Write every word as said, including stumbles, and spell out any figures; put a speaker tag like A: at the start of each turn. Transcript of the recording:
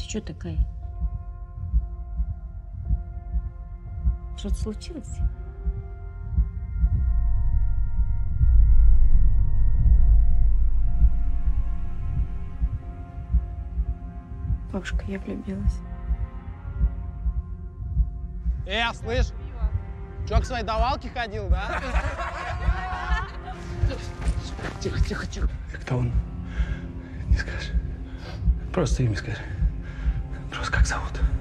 A: Ты что такая? Что-то случилось?
B: Бабушка, я влюбилась.
C: Э, слышь, чё к своей давалке ходил, да?
D: Тихо, тихо, тихо. Кто он? Не скажешь. Просто имя скажи. Просто как зовут?